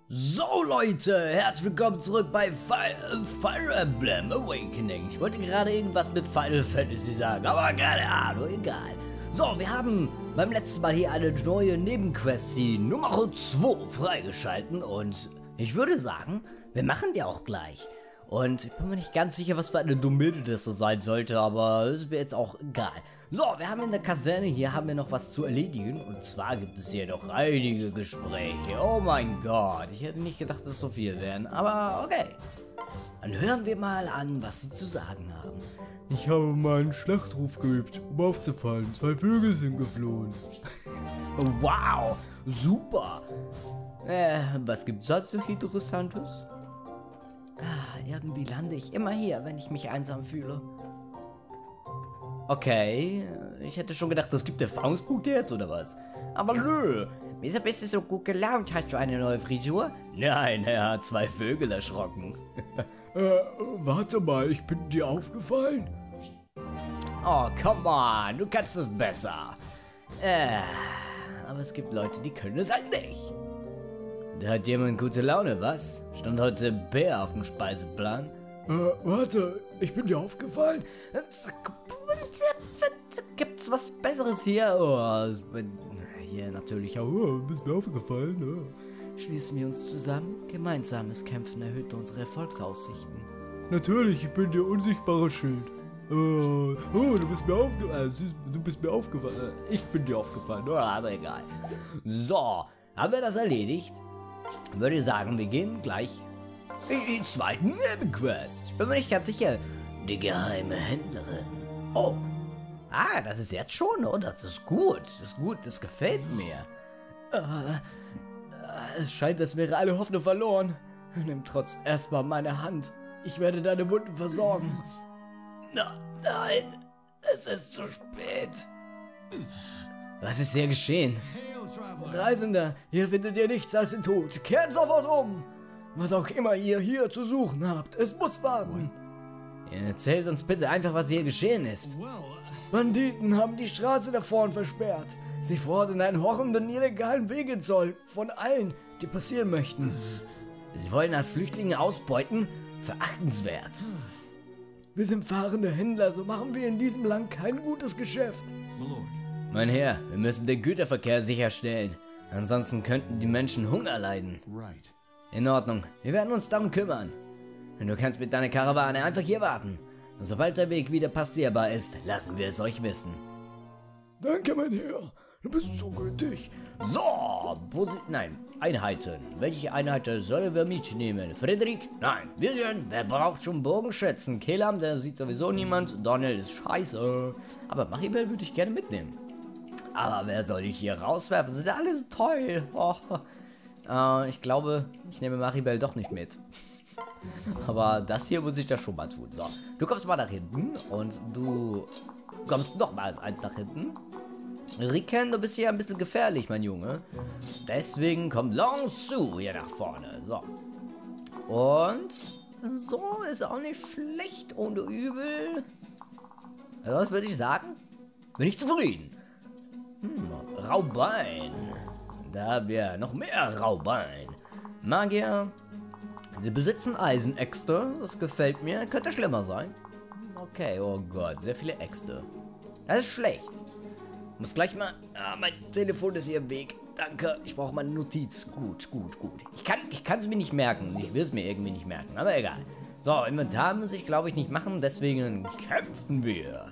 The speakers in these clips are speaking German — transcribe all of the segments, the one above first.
So Leute, herzlich willkommen zurück bei Fire Emblem Awakening. Ich wollte gerade irgendwas mit Final Fantasy sagen, aber keine Ahnung, egal. So, wir haben beim letzten Mal hier eine neue Nebenquest, die Nummer 2, freigeschalten. Und ich würde sagen, wir machen die auch gleich. Und ich bin mir nicht ganz sicher, was für eine Domäne das so sein sollte, aber ist mir jetzt auch egal. So, wir haben in der Kaserne, hier haben wir noch was zu erledigen. Und zwar gibt es hier noch einige Gespräche. Oh mein Gott, ich hätte nicht gedacht, dass es so viel wären, aber okay. Dann hören wir mal an, was sie zu sagen haben. Ich habe mal einen Schlachtruf geübt, um aufzufallen. 2 Vögel sind geflohen. Wow, super. Was gibt's sonst noch Interessantes? Irgendwie lande ich immer hier, wenn ich mich einsam fühle. Okay, ich hätte schon gedacht, das gibt Erfahrungspunkte jetzt, oder was? Aber nö. Wieso bist du so gut gelaunt? Hast du eine neue Frisur? Nein, er hat 2 Vögel erschrocken. Warte mal, ich bin dir aufgefallen? Oh, come on, du kannst es besser. Aber es gibt Leute, die können es halt nicht. Da hat jemand gute Laune, was? Stand heute Bär auf dem Speiseplan? Warte, ich bin dir aufgefallen? Gibt's was Besseres hier? Oh, hier natürlich auch. Oh, bist mir aufgefallen? Oh. Schließen wir uns zusammen? Gemeinsames Kämpfen erhöht unsere Erfolgsaussichten. Natürlich, ich bin der unsichtbare Schild. Du bist mir aufgefallen. Du bist mir aufgefallen. Ich bin dir aufgefallen. Oh, aber egal. So, haben wir das erledigt? Würde ich sagen, wir gehen gleich in die zweite Nebenquest. Ich bin mir nicht ganz sicher. Die geheime Händlerin. Oh. Das ist jetzt schon, oder? Das ist gut. Das ist gut, das gefällt mir. Es scheint, als wäre alle Hoffnung verloren. Nimm trotzdem erstmal meine Hand. Ich werde deine Wunden versorgen. Nein, es ist zu spät. Was ist hier geschehen? Reisender, hier findet ihr nichts als den Tod. Kehrt sofort um. Was auch immer ihr hier zu suchen habt, es muss warten. Erzählt uns bitte einfach, was hier geschehen ist. Banditen haben die Straße da vorn versperrt. Sie fordern einen horrenden illegalen Wegezoll von allen, die passieren möchten. Sie wollen als Flüchtlinge ausbeuten? Verachtenswert. Wir sind fahrende Händler, so machen wir in diesem Land kein gutes Geschäft. Mein Herr, wir müssen den Güterverkehr sicherstellen. Ansonsten könnten die Menschen Hunger leiden. In Ordnung, wir werden uns darum kümmern. Du kannst mit deiner Karawane einfach hier warten. Sobald der Weg wieder passierbar ist, lassen wir es euch wissen. Danke, mein Herr. Du bist so gütig. So, Einheiten. Welche Einheiten sollen wir mitnehmen? Frederik? Nein. Vivian? Wer braucht schon Bogenschützen? Kelam, der sieht sowieso niemand. Daniel ist scheiße. Aber Maribel würde ich gerne mitnehmen. Aber wer soll ich hier rauswerfen? Sind alle so toll. Ich glaube, ich nehme Maribel doch nicht mit. Aber das hier muss ich ja schon mal tun. So, du kommst mal nach hinten und du kommst noch mal eins nach hinten. Riken, du bist hier ein bisschen gefährlich, mein Junge. Deswegen kommt Long Su hier nach vorne. So. Und so ist auch nicht schlecht ohne Übel. Also, was würde ich sagen? Bin ich zufrieden. Raubein. Da haben wir noch mehr Raubein. Magier. Sie besitzen Eisenäxte. Das gefällt mir. Könnte schlimmer sein. Okay, oh Gott, sehr viele Äxte. Das ist schlecht. Muss gleich mal... mein Telefon ist hier im Weg. Danke, ich brauche meine Notiz. Gut. Ich kann es mir nicht merken. Ich will es mir irgendwie nicht merken, aber egal. So, Inventar muss ich, glaube ich, nicht machen. Deswegen kämpfen wir.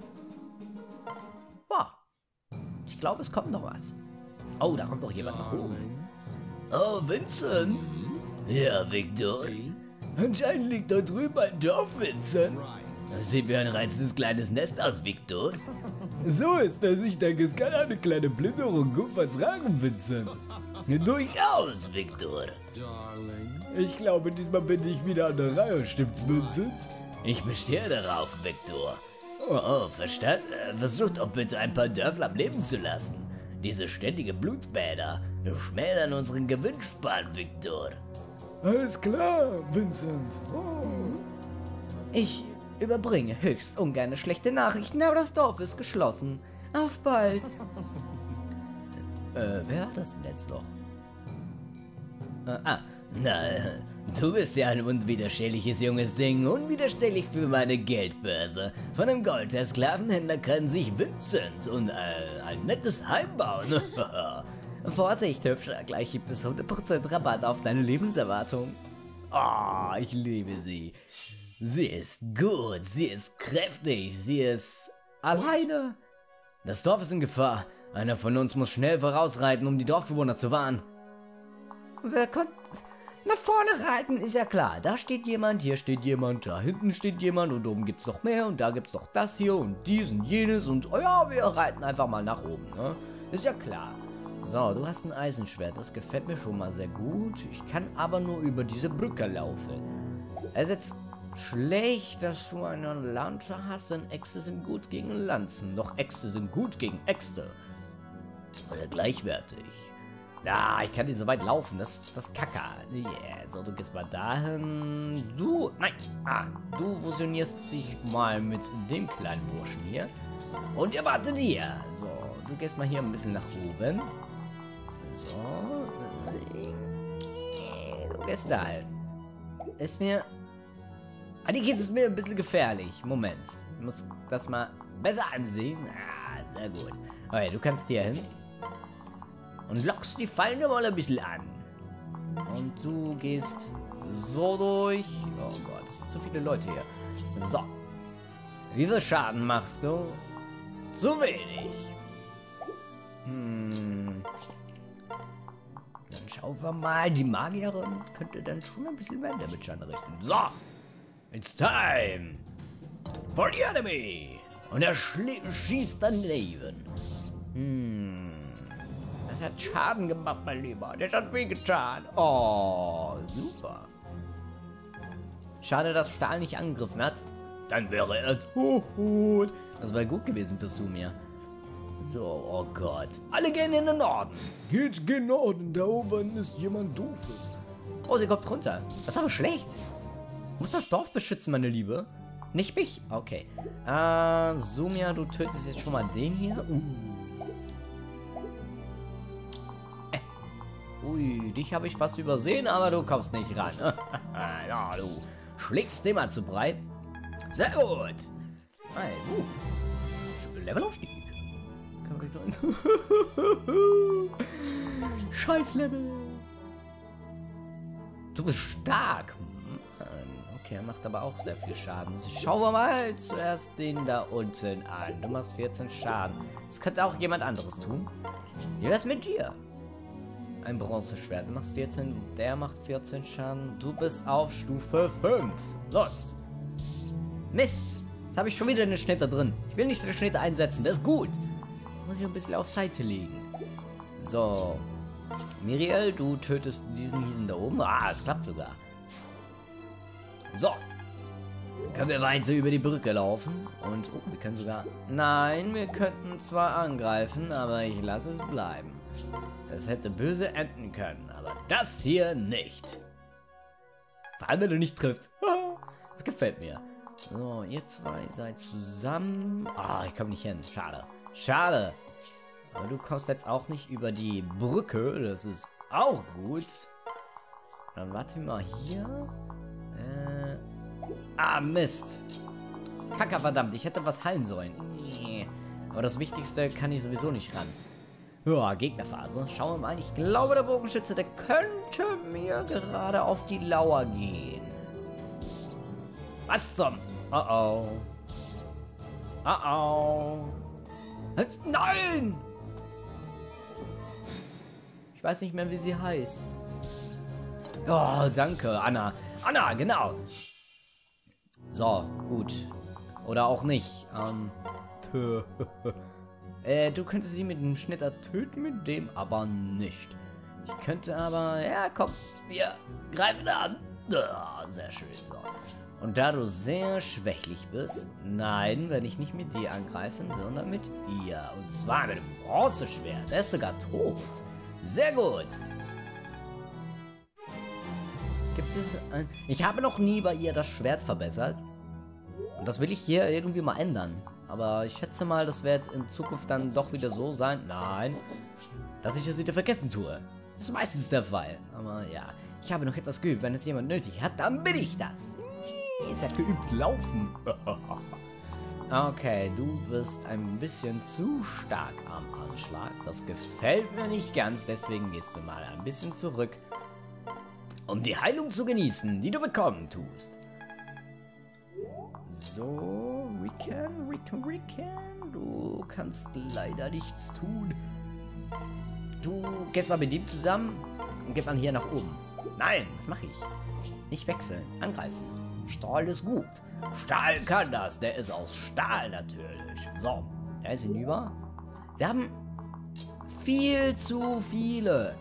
Wow. Ich glaube, es kommt noch was. Oh, da kommt noch jemand nach oben. Oh, Vincent. Ja, Victor. Anscheinend liegt dort drüben ein Dorf, Vincent. Das sieht wie ein reizendes kleines Nest aus, Victor. So ist es. Ich denke, es kann eine kleine Plünderung gut vertragen, Vincent. Durchaus, Victor. Ich glaube, diesmal bin ich wieder an der Reihe, stimmt's, Vincent? Ich bestehe darauf, Victor. Oh, verstanden. Versucht doch bitte ein paar Dörfler am Leben zu lassen. Diese ständige Blutbäder schmälern unseren Gewinnspann, Victor. Alles klar, Vincent. Oh. Ich überbringe höchst ungern schlechte Nachrichten, aber das Dorf ist geschlossen. Auf bald. Wer war das denn jetzt noch? Na, du bist ja ein unwiderstehliches junges Ding, unwiderstehlich für meine Geldbörse. Von einem Gold der Sklavenhändler kann sich Vincent und ein nettes Heim bauen. Vorsicht, Hübscher, gleich gibt es 100% Rabatt auf deine Lebenserwartung. Oh, ich liebe sie. Sie ist gut, sie ist kräftig, sie ist alleine. Das Dorf ist in Gefahr. Einer von uns muss schnell vorausreiten, um die Dorfbewohner zu warnen. Wer kommt? Nach vorne reiten, ist ja klar. Da steht jemand, hier steht jemand, da hinten steht jemand und oben gibt's noch mehr und da gibt's noch das hier und dies und jenes und oh ja, wir reiten einfach mal nach oben, ne? Ist ja klar. So, du hast ein Eisenschwert, das gefällt mir schon mal sehr gut. Ich kann aber nur über diese Brücke laufen. Es ist jetzt schlecht, dass du eine Lanze hast, denn Äxte sind gut gegen Lanzen. Doch Äxte sind gut gegen Äxte. Oder gleichwertig. Ja, ich kann nicht so weit laufen, das ist Kacke. Yeah, so, du gehst mal dahin. Du, nein, du fusionierst dich mal mit dem kleinen Burschen hier. Und ihr wartet hier. So, du gehst mal hier ein bisschen nach oben. So, du gehst dahin. Ist mir... die Kiste ist mir ein bisschen gefährlich. Moment, ich muss das mal besser ansehen. Sehr gut. Okay, du kannst hier hin. Und lockst die Fallen mal ein bisschen an. Und du gehst so durch. Oh Gott, es sind zu viele Leute hier. So. Wie viel Schaden machst du? Zu wenig. Dann schauen wir mal. Die Magierin könnte dann schon ein bisschen mehr Damage anrichten. So. It's time. For the enemy. Und er schießt daneben. Das hat Schaden gemacht, mein Lieber. Das hat wehgetan. Oh, super. Schade, dass Stahl nicht angegriffen hat. Dann wäre er tot. Das wäre gut gewesen für Sumia. So, oh Gott. Alle gehen in den Norden. Geht gen Norden, da oben ist jemand Doofes. Oh, sie kommt runter. Das ist aber schlecht. Muss das Dorf beschützen, meine Liebe. Nicht mich? Okay. Sumia, du tötest jetzt schon mal den hier. Ui, dich habe ich fast übersehen, aber du kommst nicht ran. Ja, du schlägst den mal zu breit. Sehr gut. Hey, Levelaufstieg. Kann man nicht sein. Scheiß Level. Du bist stark. Okay, er macht aber auch sehr viel Schaden. Schauen wir mal zuerst den da unten an. Du machst 14 Schaden. Das könnte auch jemand anderes tun. Wie wär's mit dir? Ein Bronzeschwert. Du machst 14, der macht 14 Schaden. Du bist auf Stufe 5. Los. Mist. Jetzt habe ich schon wieder eine Schnitte drin. Ich will nicht den Schnitte einsetzen. Das ist gut. Muss ich ein bisschen auf Seite legen. So. Miriel, du tötest diesen Hiesen da oben. Es klappt sogar. So. Dann können wir weiter über die Brücke laufen. Und, wir können sogar... Nein, wir könnten zwar angreifen, aber ich lasse es bleiben. Es hätte böse enden können, aber das hier nicht. Vor allem, wenn du nicht triffst. Das gefällt mir. So, ihr zwei seid zusammen. Ich komme nicht hin. Schade. Schade. Aber du kommst jetzt auch nicht über die Brücke. Das ist auch gut. Dann warten wir mal hier. Mist. Kacke, verdammt. Ich hätte was heilen sollen. Aber das Wichtigste kann ich sowieso nicht ran. Ja, Gegnerphase. Schauen wir mal. Ich glaube, der Bogenschütze, der könnte mir gerade auf die Lauer gehen. Was zum... Oh. Nein! Ich weiß nicht mehr, wie sie heißt. Oh, danke, Anna. Anna, genau. So, gut. Oder auch nicht. Du könntest sie mit dem Schnitter töten, mit dem aber nicht. Ich könnte aber... Ja, komm, wir greifen an. Sehr schön. So. Und da du sehr schwächlich bist... Nein, werde ich nicht mit dir angreifen, sondern mit ihr. Und zwar mit dem Bronzeschwert. Er ist sogar tot. Sehr gut. Gibt es ein... Ich habe noch nie bei ihr das Schwert verbessert. Und das will ich hier irgendwie mal ändern. Aber ich schätze mal, das wird in Zukunft dann doch wieder so sein. Nein. Dass ich es wieder vergessen tue. Das ist meistens der Fall. Aber ja. Ich habe noch etwas geübt. Wenn es jemand nötig hat, dann bin ich das. Es hat geübt laufen. Okay, du bist ein bisschen zu stark am Anschlag. Das gefällt mir nicht ganz, deswegen gehst du mal ein bisschen zurück, um die Heilung zu genießen, die du bekommen tust. So, Ricken, du kannst leider nichts tun. Du gehst mal mit ihm zusammen und geht mal hier nach oben. Nein, das mache ich. Nicht wechseln, angreifen. Stahl ist gut. Stahl kann das, der ist aus Stahl natürlich. So, er ist hinüber. Sie haben viel zu viele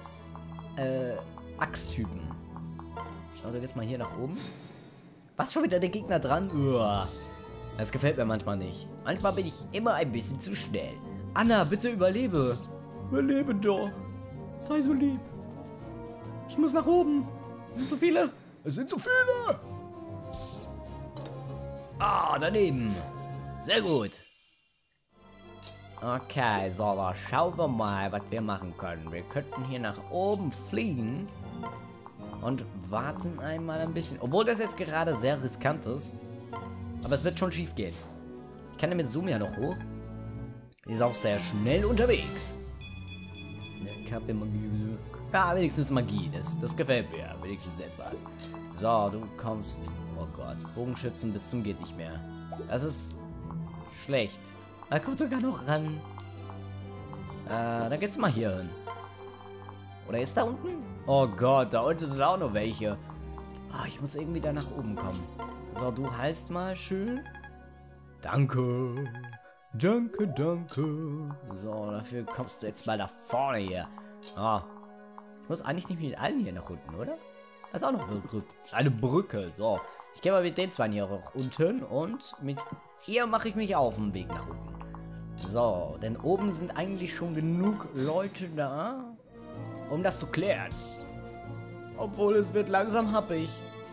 Axttypen. So, du gehst mal hier nach oben. Was, schon wieder der Gegner dran? Uah. Das gefällt mir manchmal nicht. Manchmal bin ich immer ein bisschen zu schnell. Anna, bitte überlebe. Überlebe doch. Sei so lieb. Ich muss nach oben. Es sind so viele. Es sind so viele. Ah, daneben. Sehr gut. Okay, so, da schauen wir mal, was wir machen können. Wir könnten hier nach oben fliegen und warten einmal ein bisschen. Obwohl das jetzt gerade sehr riskant ist. Aber es wird schon schief gehen. Ich kann ja mit Zoom ja noch hoch. Die ist auch sehr schnell unterwegs. Ich habe Magie. Ja, wenigstens Magie. Das gefällt mir. Wenigstens etwas. So, du kommst... Oh Gott. Bogenschützen bis zum geht nicht mehr. Das ist schlecht. Er kommt sogar noch ran. Dann geht's mal hier hin. Oder ist da unten? Oh Gott, da unten sind auch noch welche. Ah, ich muss irgendwie da nach oben kommen. So, du heilst mal schön. Danke. Danke, danke. So, dafür kommst du jetzt mal nach vorne hier. Ah. Ich muss eigentlich nicht mit allen hier nach unten, oder? Das ist auch noch eine Brücke. So. Ich gehe mal mit den zwei hier nach unten und mit ihr mache ich mich auf den Weg nach unten. So, denn oben sind eigentlich schon genug Leute da, um das zu klären. Obwohl es wird langsam happig.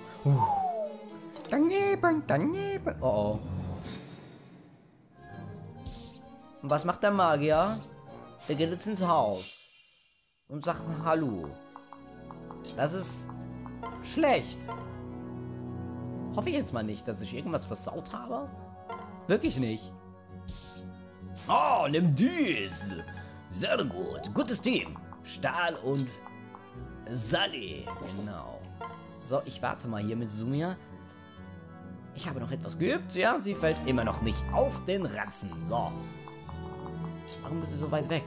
Daneben. Oh. Und was macht der Magier? Der geht jetzt ins Haus und sagt Hallo. Das ist schlecht. Hoffe ich jetzt mal nicht, dass ich irgendwas versaut habe. Wirklich nicht. Oh, nimm dies. Sehr gut. Gutes Team. Stahl und Sally. Genau. So, ich warte mal hier mit Sumia. Ich habe noch etwas geübt. Ja, sie fällt immer noch nicht auf den Ranzen. So. Warum bist du so weit weg?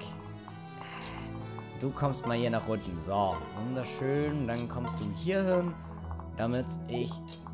Du kommst mal hier nach unten. So, wunderschön. Dann kommst du hier hin, damit ich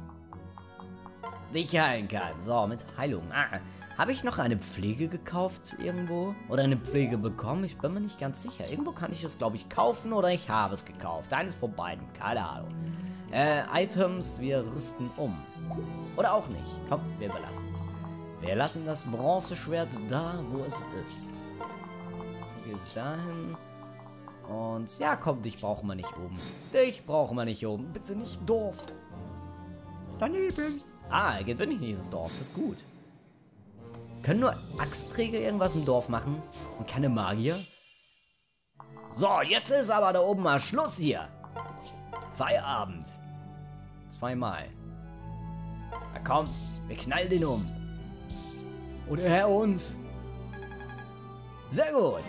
dich heilen kann. So, mit Heilung. Habe ich noch eine Pflege gekauft irgendwo? Oder eine Pflege bekommen? Ich bin mir nicht ganz sicher. Irgendwo kann ich es, glaube ich, kaufen oder ich habe es gekauft. Eines von beiden. Keine Ahnung. Items, wir rüsten um. Oder auch nicht. Komm, wir belassen es. Wir lassen das Bronzeschwert da, wo es ist. Du gehst dahin. Und ja, komm, dich brauchen wir nicht oben. Dich brauchen wir nicht oben. Bitte nicht Dorf. Daneben. Ah, er geht wirklich nicht ins Dorf. Das ist gut. Können nur Axtträger irgendwas im Dorf machen? Und keine Magier? So, jetzt ist aber da oben mal Schluss hier. Feierabend. Zweimal. Na komm, wir knallen den um. Oder er uns. Sehr gut.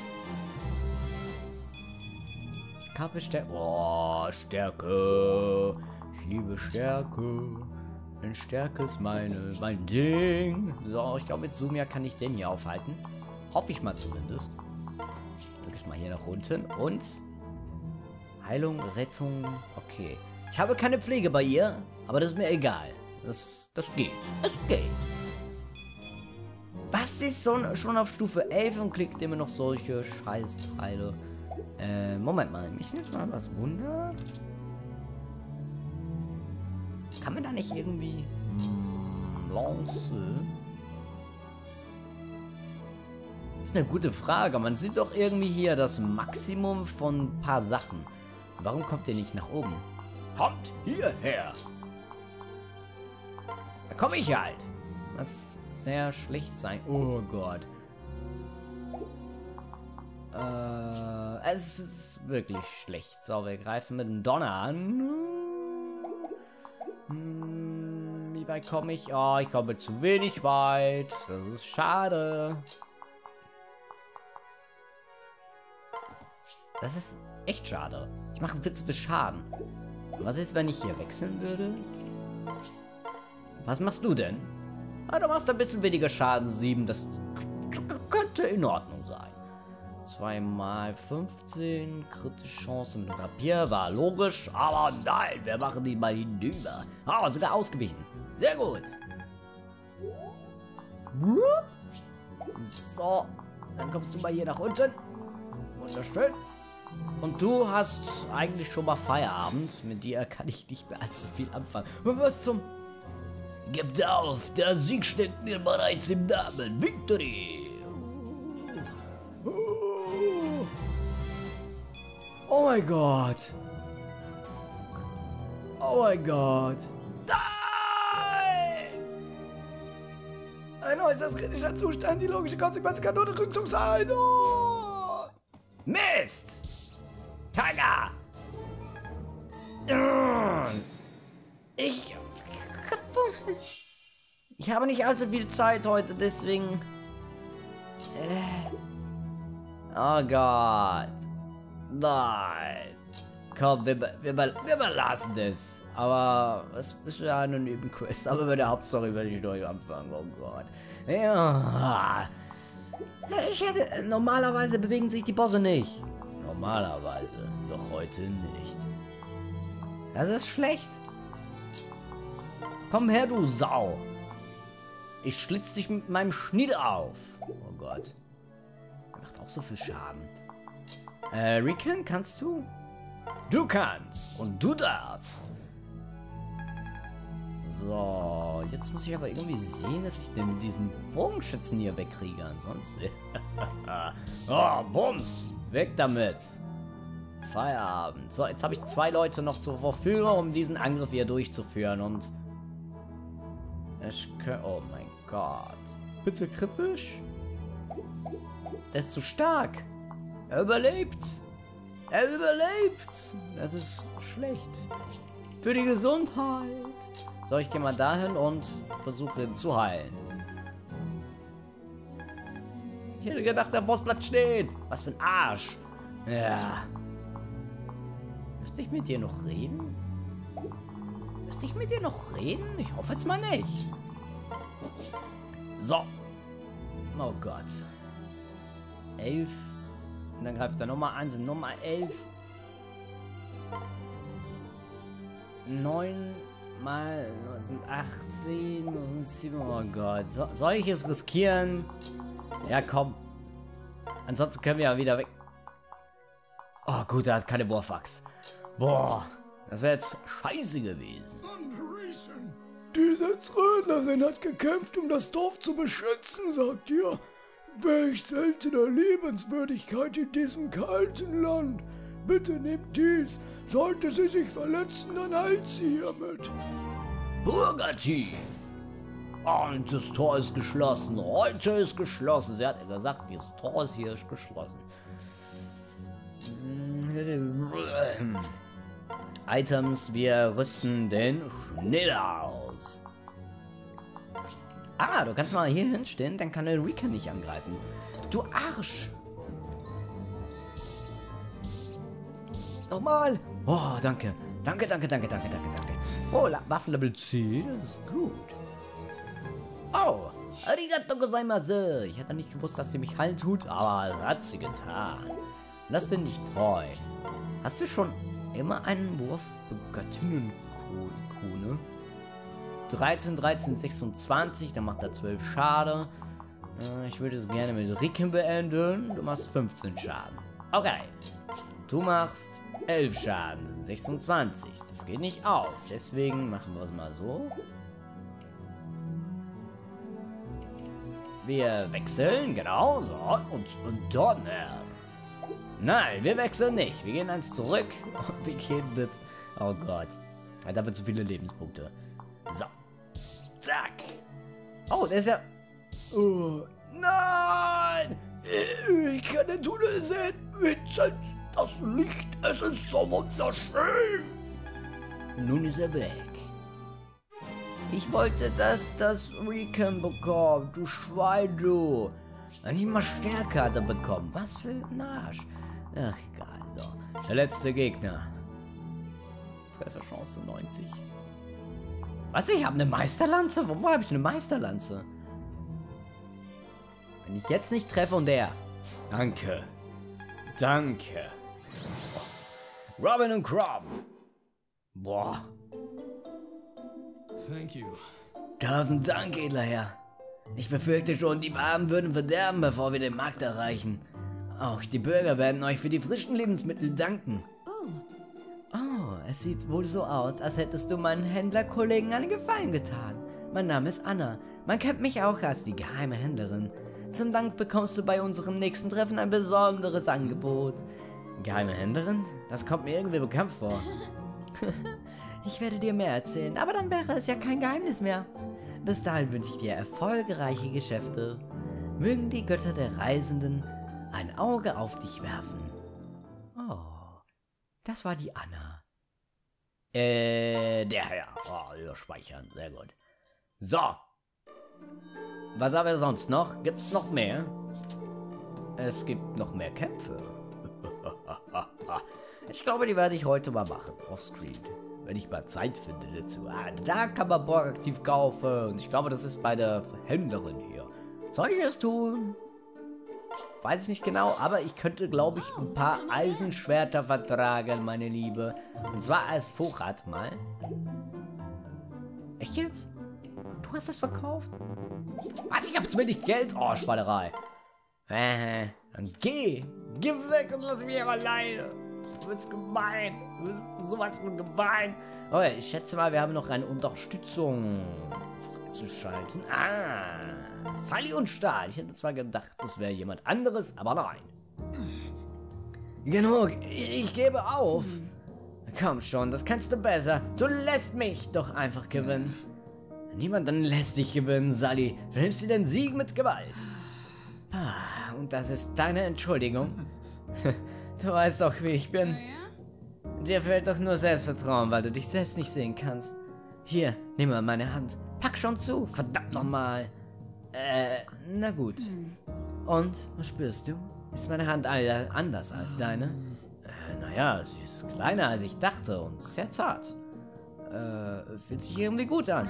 Kappe Stärke. Oh, Stärke. Ich liebe Stärke. Denn Stärke ist mein Ding. So, ich glaube, mit Sumia kann ich den hier aufhalten. Hoffe ich mal zumindest. Du gehst mal hier nach unten. Und Heilung, Rettung. Okay. Ich habe keine Pflege bei ihr, aber das ist mir egal. Das geht. Es geht. Was ist schon auf Stufe 11 und klickt immer noch solche Scheißteile? Moment mal. Mich nimmt mal was Wunder. Kann man da nicht irgendwie... Lance? Das ist eine gute Frage. Man sieht doch irgendwie hier das Maximum von ein paar Sachen. Warum kommt ihr nicht nach oben? Kommt hierher! Da komme ich halt. Das sehr schlecht sein. Oh Gott. Es ist wirklich schlecht. So, wir greifen mit dem Donner an. Wie weit komme ich? Oh, ich komme zu wenig weit. Das ist schade. Das ist echt schade. Ich mache Witz für Schaden. Was ist, wenn ich hier wechseln würde? Was machst du denn? Ah, du machst ein bisschen weniger Schaden, 7. Das könnte in Ordnung sein. 2 mal 15. Kritische Chance mit dem Rapier war logisch. Aber nein, wir machen die mal hinüber. Ah, sogar ausgewichen. Sehr gut. So, dann kommst du mal hier nach unten. Wunderschön. Und du hast eigentlich schon mal Feierabend. Mit dir kann ich nicht mehr allzu viel anfangen. Und was zum... Gebt auf, der Sieg steckt mir bereits im Namen. Victory! Oh mein Gott! Oh mein Gott! Nein! Ein äußerst kritischer Zustand. Die logische Konsequenz kann nur der Rückzug sein. Oh! Mist! Kaga! Ich habe nicht allzu viel Zeit heute, deswegen... Oh Gott. Nein. Komm, wir belassen es. Aber es ist ja eine Nebenquest. Aber bei der Hauptstory werde ich neu anfangen. Oh Gott. Ja. Normalerweise bewegen sich die Bosse nicht. Normalerweise. Doch heute nicht. Das ist schlecht. Komm her, du Sau. Ich schlitz dich mit meinem Schnitt auf. Oh Gott. Macht auch so viel Schaden. Riken, kannst du? Du kannst. Und du darfst. So, jetzt muss ich aber irgendwie sehen, dass ich denn diesen Bogenschützen hier wegkriege. Ansonsten... Oh, Bums. Weg damit. Feierabend. So, jetzt habe ich 2 Leute noch zur Verfügung, um diesen Angriff hier durchzuführen. Und... Oh mein Gott. Bitte kritisch? Der ist zu stark. Er überlebt. Er überlebt. Das ist schlecht. Für die Gesundheit. So, ich gehe mal dahin und versuche ihn zu heilen. Ich hätte gedacht, der Boss bleibt stehen. Was für ein Arsch. Ja. Müsste ich mit dir noch reden? Müsste ich mit dir noch reden? Ich hoffe jetzt mal nicht. So. Oh Gott. 11. Und dann greift er Nummer 1 und Nummer 11. 9 mal das sind 18. Das sind 7. Oh Gott. Soll ich es riskieren? Ja, komm. Ansonsten können wir ja wieder weg. Oh gut, er hat keine Wurfaxt. Boah. Das wäre jetzt scheiße gewesen. Diese Trödlerin hat gekämpft, um das Dorf zu beschützen, sagt ihr. Welch seltene Liebenswürdigkeit in diesem kalten Land. Bitte nehmt dies. Sollte sie sich verletzen, dann heilt sie hiermit. Purgativ. Und das Tor ist geschlossen. Heute ist geschlossen. Sie hat ja gesagt, dieses Tor ist hier geschlossen. Items, wir rüsten den Schnitter aus. Ah, du kannst mal hier hinstehen, dann kann der Riken nicht angreifen. Du Arsch! Nochmal! Oh, danke. Danke. Oh, Waffenlevel 10, das ist gut. Oh, arigato gozaimasu. Ich hätte nicht gewusst, dass sie mich heilen tut, aber das hat sie getan. Und das finde ich toll. Hast du schon immer einen Wurf Göttinnen-Ikone? 13, 26, dann macht er 12 Schaden. Ich würde es gerne mit Riken beenden. Du machst 15 Schaden. Okay. Du machst 11 Schaden, sind 26. Das geht nicht auf. Deswegen machen wir es mal so. Wir wechseln, genau so. Und Donner. Nein, wir wechseln nicht. Wir gehen eins zurück. Und wir gehen mit... Oh Gott. Da wird zu viele Lebenspunkte. So. Zack. Oh, der ist ja... Oh, nein! Ich kann den Tunnel sehen. Vincent, das Licht, es ist so wunderschön. Nun ist er weg. Ich wollte, dass das Recon bekommt, du Schwein, du. Nicht mal Stärke hat er bekommen. Was für ein Arsch. Ach, egal. So, der letzte Gegner. Trefferchance 90. Was? Ich habe eine Meisterlanze? Wo habe ich eine Meisterlanze? Wenn ich jetzt nicht treffe und der. Danke. Danke. Robin und Crumb. Boah. Thank you. 1000 Dank, edler Herr. Ich befürchte schon, die Waren würden verderben, bevor wir den Markt erreichen. Auch die Bürger werden euch für die frischen Lebensmittel danken. Oh, es sieht wohl so aus, als hättest du meinen Händlerkollegen einen Gefallen getan. Mein Name ist Anna. Man kennt mich auch als die geheime Händlerin. Zum Dank bekommst du bei unserem nächsten Treffen ein besonderes Angebot. Geheime Händlerin? Das kommt mir irgendwie bekannt vor. Ich werde dir mehr erzählen, aber dann wäre es ja kein Geheimnis mehr. Bis dahin wünsche ich dir erfolgreiche Geschäfte. Mögen die Götter der Reisenden ein Auge auf dich werfen. Oh, das war die Anna. Der Herr. Oh, überspeichern, sehr gut. So. Was haben wir sonst noch? Gibt es noch mehr? Es gibt noch mehr Kämpfe. Ich glaube, die werde ich heute mal machen, offscreen. Wenn ich mal Zeit finde dazu. Da kann man Borg aktiv kaufen. Und ich glaube, das ist bei der Händlerin hier. Soll ich es tun? Weiß ich nicht genau, aber ich könnte, glaube ich, ein paar Eisenschwerter vertragen, meine Liebe. Und zwar als Vorrat mal. Echt jetzt? Du hast das verkauft? Was, ich hab zu wenig Geld? Oh, Schweinerei. Dann geh. Geh weg und lass mich alleine. Du bist gemein. Du bist sowas von gemein. Okay, ich schätze mal, wir haben noch eine Unterstützung freizuschalten. Sally und Stahl. Ich hätte zwar gedacht, das wäre jemand anderes, aber nein. Genug. Ich gebe auf. Komm schon, das kannst du besser. Du lässt mich doch einfach gewinnen. Niemand dann lässt dich gewinnen, Sally. Du nimmst dir den Sieg mit Gewalt. Und das ist deine Entschuldigung? Du weißt doch, wie ich bin. Dir fehlt doch nur Selbstvertrauen, weil du dich selbst nicht sehen kannst. Hier, nimm mal meine Hand. Pack schon zu, verdammt nochmal. Na gut. Und, was spürst du? Ist meine Hand anders als deine? Naja, sie ist kleiner als ich dachte und sehr zart. Fühlt sich irgendwie gut an.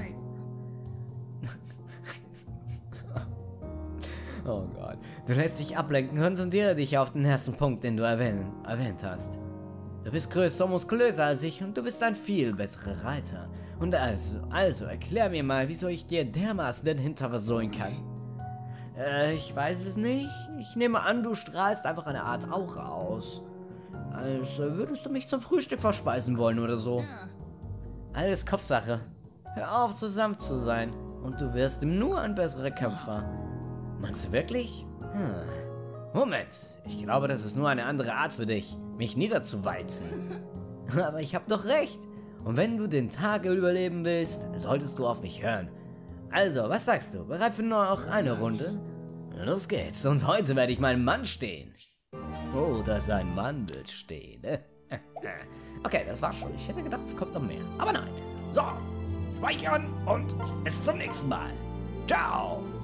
Oh Gott. Du lässt dich ablenken, konzentriere dich auf den ersten Punkt, den du erwähnt hast. Du bist größer und muskulöser als ich und du bist ein viel besserer Reiter. Und also erklär mir mal, wieso ich dir dermaßen den Hintern versohlen kann. Ich weiß es nicht. Ich nehme an, du strahlst einfach eine Art Aura aus. Als würdest du mich zum Frühstück verspeisen wollen oder so. Alles Kopfsache. Hör auf, so sanft zu sein. Und du wirst nur ein besserer Kämpfer. Meinst du wirklich? Moment, ich glaube, das ist nur eine andere Art für dich, mich niederzuwalzen. Aber ich habe doch recht. Und wenn du den Tag überleben willst, solltest du auf mich hören. Also, was sagst du? Bereit für noch eine Runde? Los geht's. Und heute werde ich meinen Mann stehen. Oh, dass ein Mann wird stehen. Okay, das war's schon. Ich hätte gedacht, es kommt noch mehr. Aber nein. So, speichern und bis zum nächsten Mal. Ciao.